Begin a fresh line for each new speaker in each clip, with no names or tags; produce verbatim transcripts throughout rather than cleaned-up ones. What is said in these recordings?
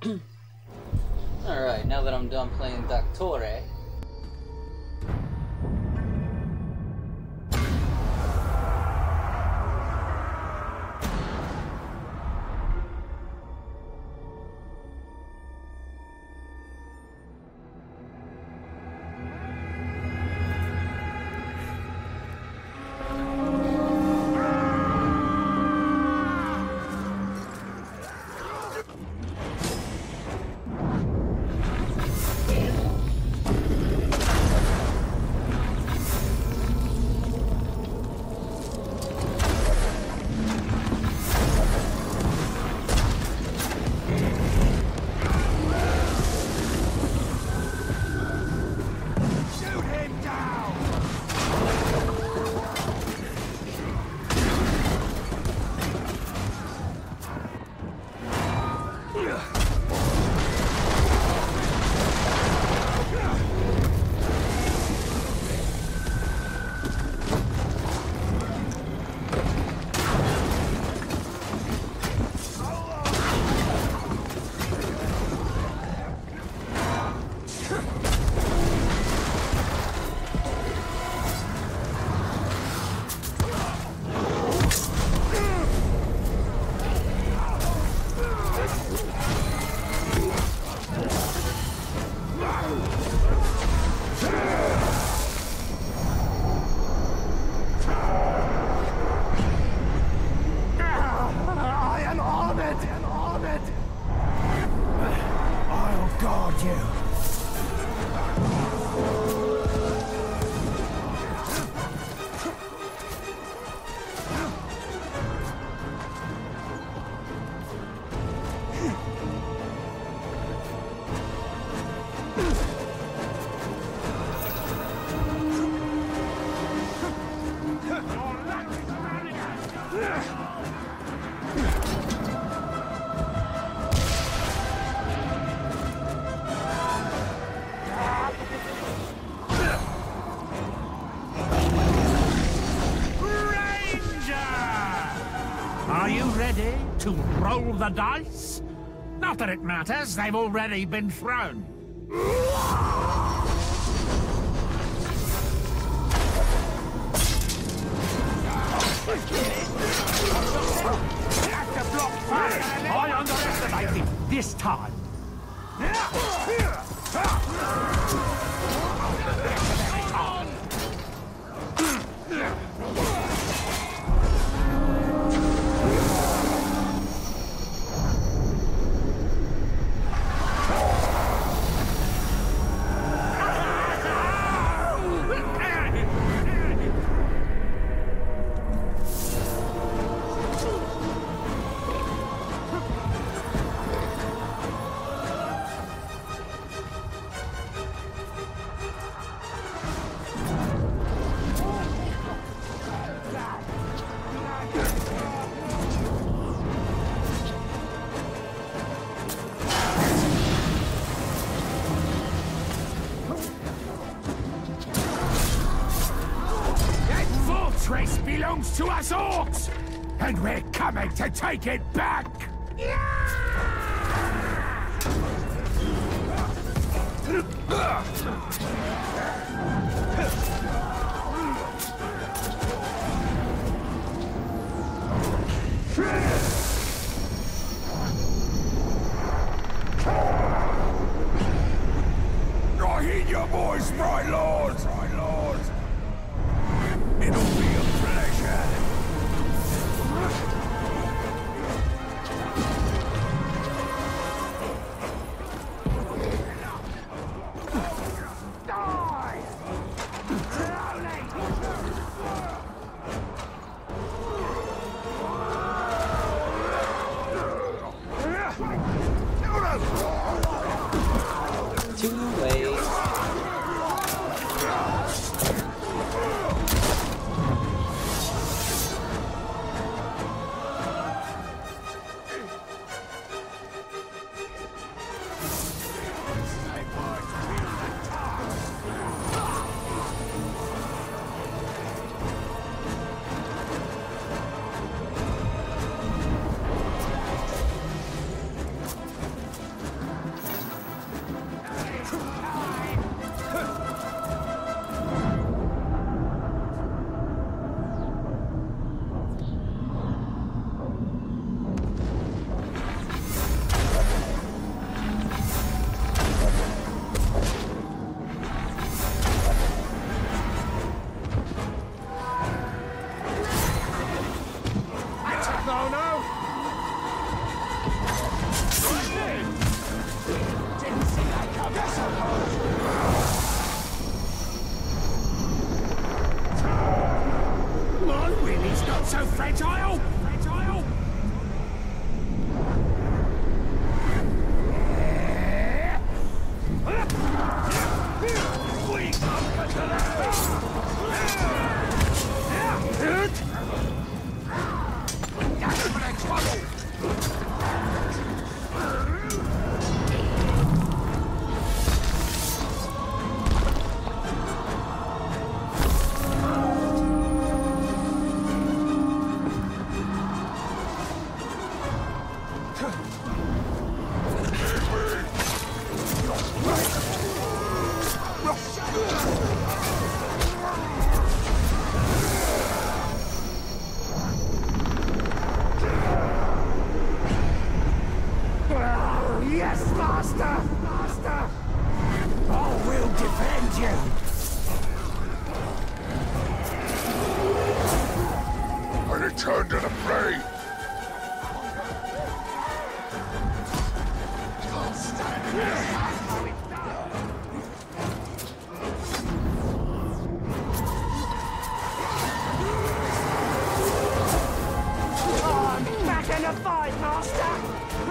Alright, now that I'm done playing Doctore.
To roll the dice? Not that it matters, they've already been thrown. I underestimated this time. Belongs to us orcs, and we're coming to take it back!
I heed your voice, my lords, my lords. It'll be a pleasure.
Two ways.
Yes, Master! Master! I will defend you!
I return to the fray! Can't stand this!
I'm back in the fight, Master!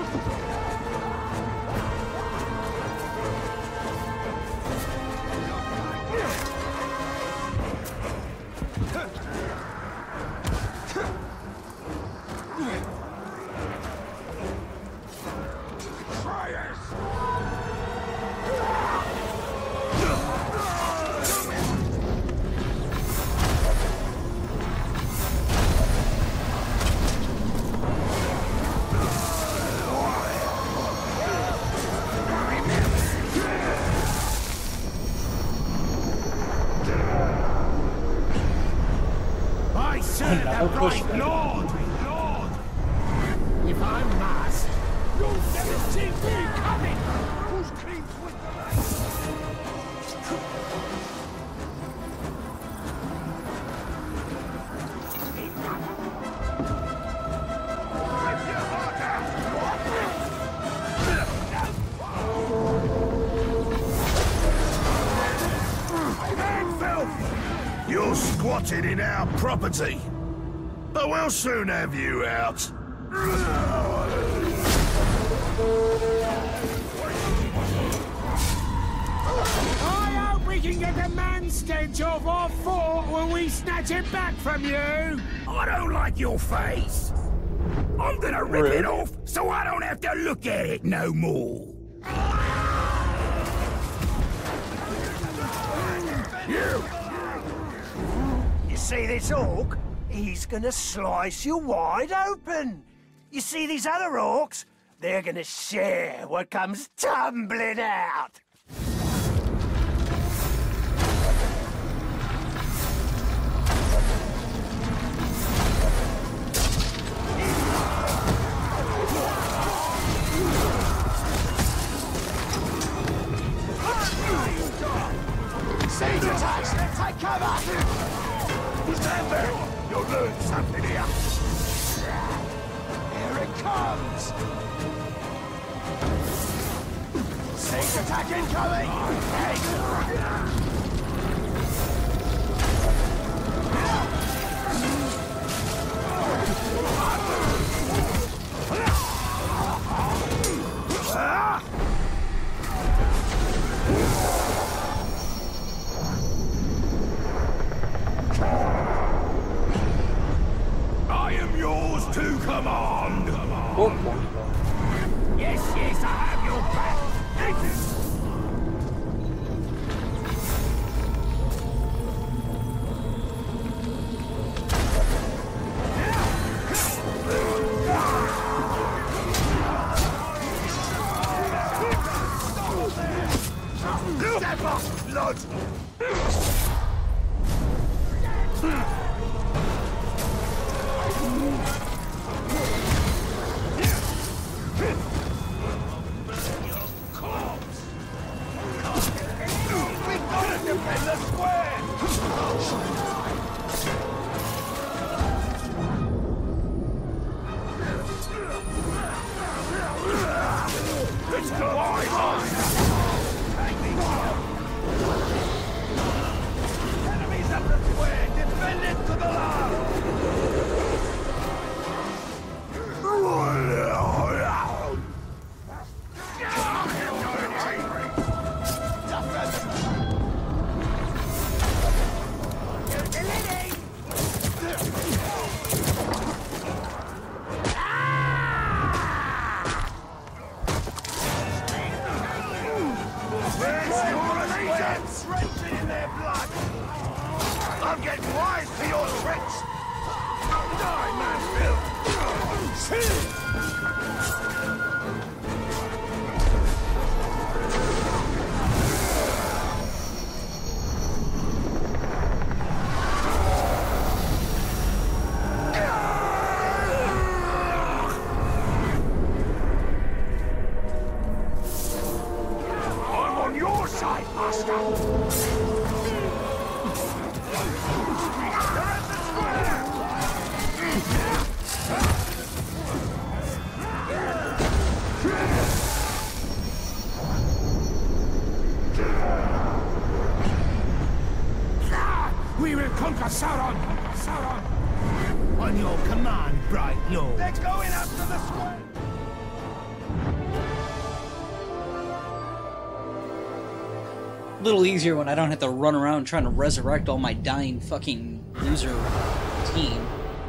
Another push.
Lord! Lord! If I'm Mars, you'll never see me coming! Who's clean with the light?
You're squatting in our property, but we'll soon have you out.
I hope we can get the man stench off our fort when we snatch it back from you!
I don't like your face. I'm gonna rip
Rude.
it off so I don't have to look at it no more. You!
You see this orc? He's gonna slice you wide open. You see these other orcs? They're gonna share what comes tumbling out.
Siege attacks! Take cover! Stand there! You'll learn something here! Here it comes! Siege attack incoming! Hey. I am yours to command!
Yes, yes, I have your back!
Step up, blood! It's the enemies up the square! Defend it to the last! Drenching in their blood! I'm getting wise to your tricks! Die, Manfield!
Sauron! Sauron! On your command, Bright Lord.
They're going after the square!
A little easier when I don't have to run around trying to resurrect all my dying fucking loser team.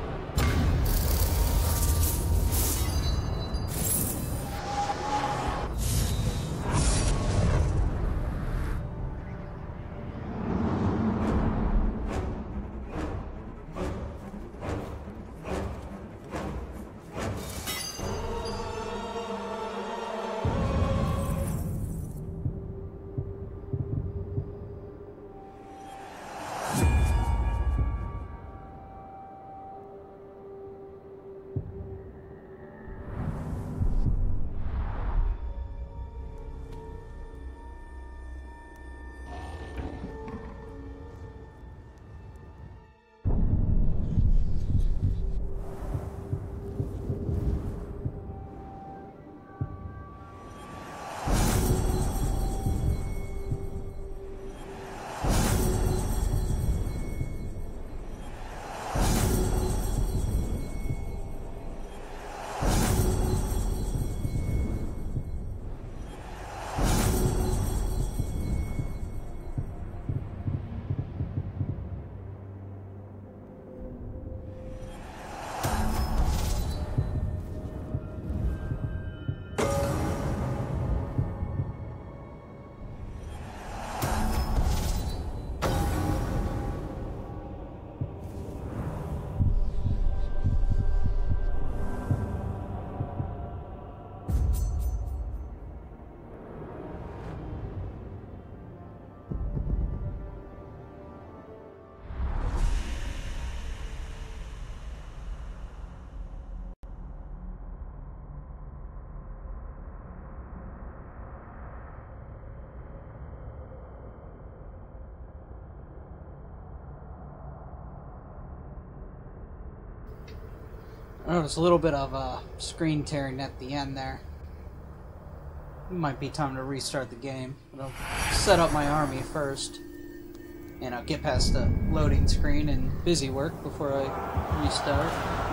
Oh, there's a little bit of uh, screen tearing at the end there. It might be time to restart the game. But I'll set up my army first. And I'll get past the loading screen and busy work before I restart.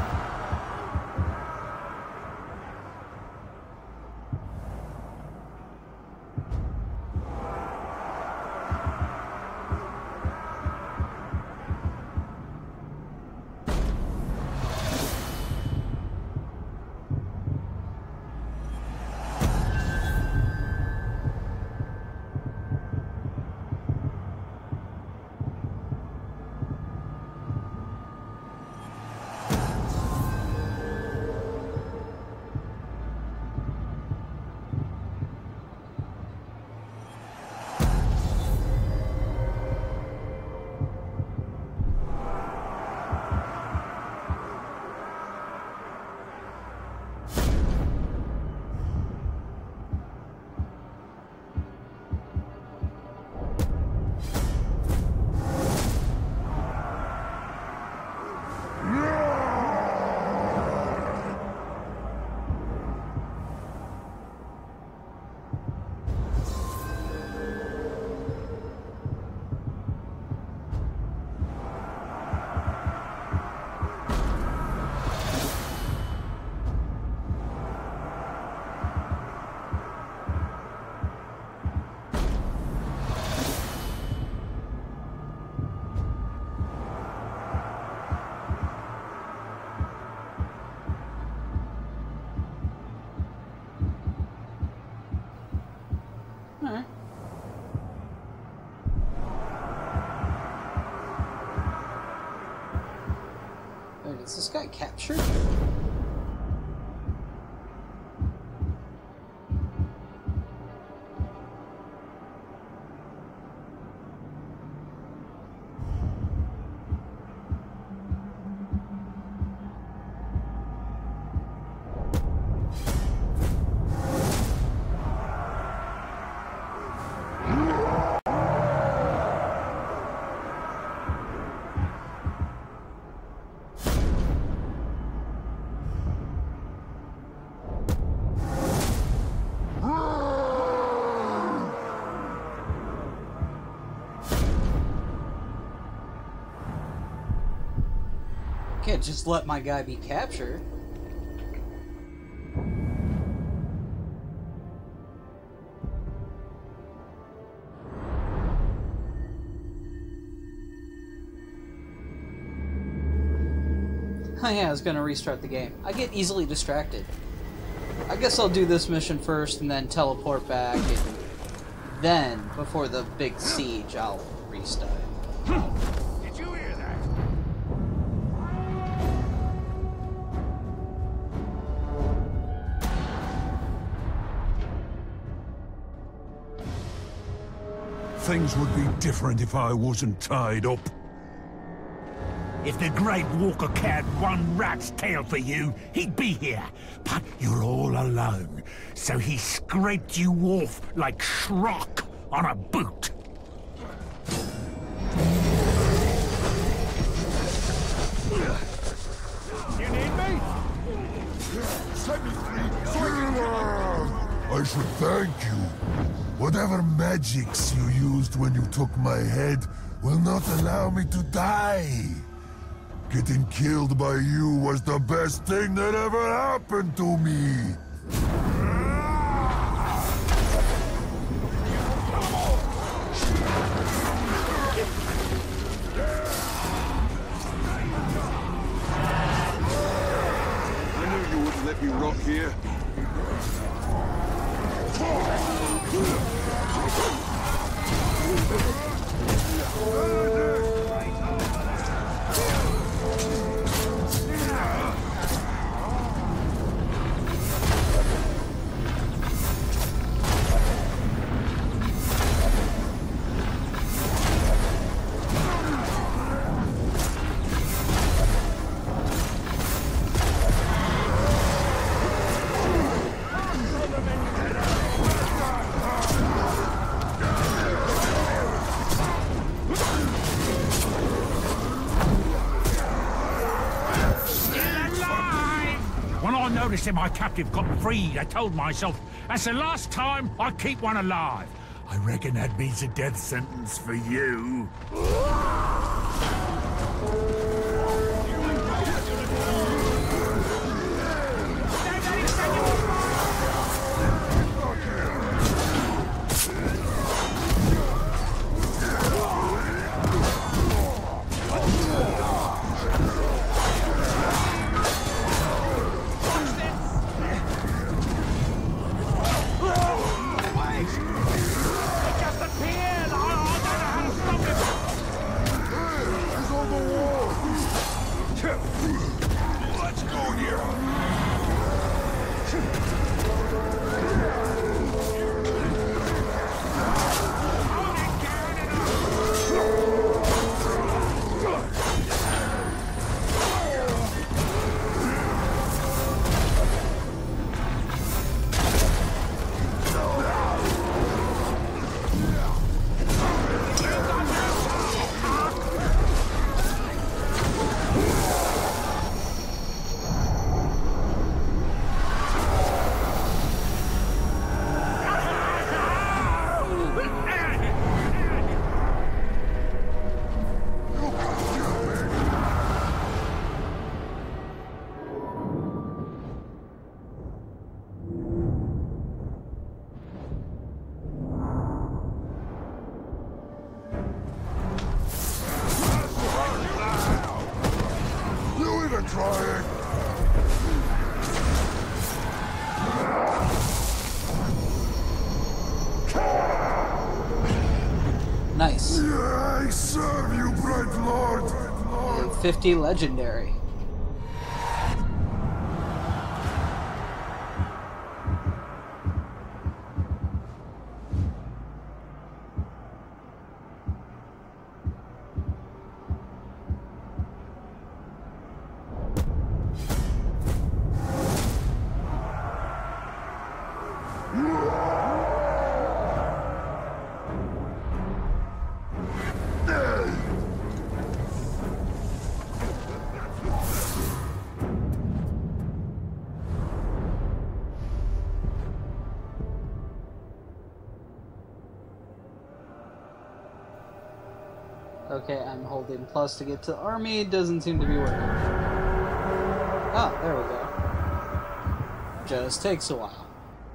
Alright. Wait, is this guy captured? can't just let my guy be captured. Oh yeah, I was gonna restart the game. I get easily distracted. I guess I'll do this mission first and then teleport back, and then, before the big siege, I'll restart.
Did you hear that?
Things would be different if I wasn't tied up.
If the Great Walker cared one rat's tail for you, he'd be here. But you're all alone, so he scraped you off like schrock on a boot. You need me?
Set me free so I can... I should thank you. Whatever magics you used when you took my head will not allow me to die. Getting killed by you was the best thing that ever happened to me.
I knew you wouldn't let me rot here.
Noticing my captive got freed, I told myself, that's the last time I keep one alive. I reckon that means a death sentence for you.
Nice.
I serve you, bright lord. lord.
fifty legendary. Okay, I'm holding plus to get to the army. It doesn't seem to be working. Ah, there we go. Just takes a while.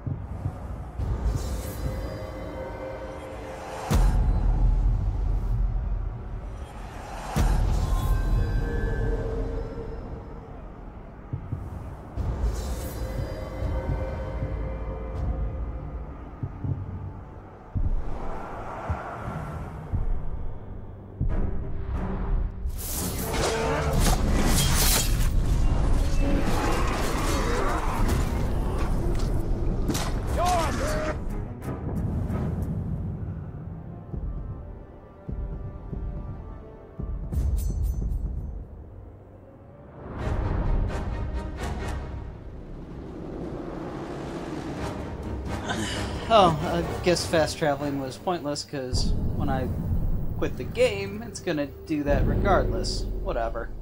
Oh, I guess fast traveling was pointless because when I quit the game, it's gonna do that regardless. Whatever.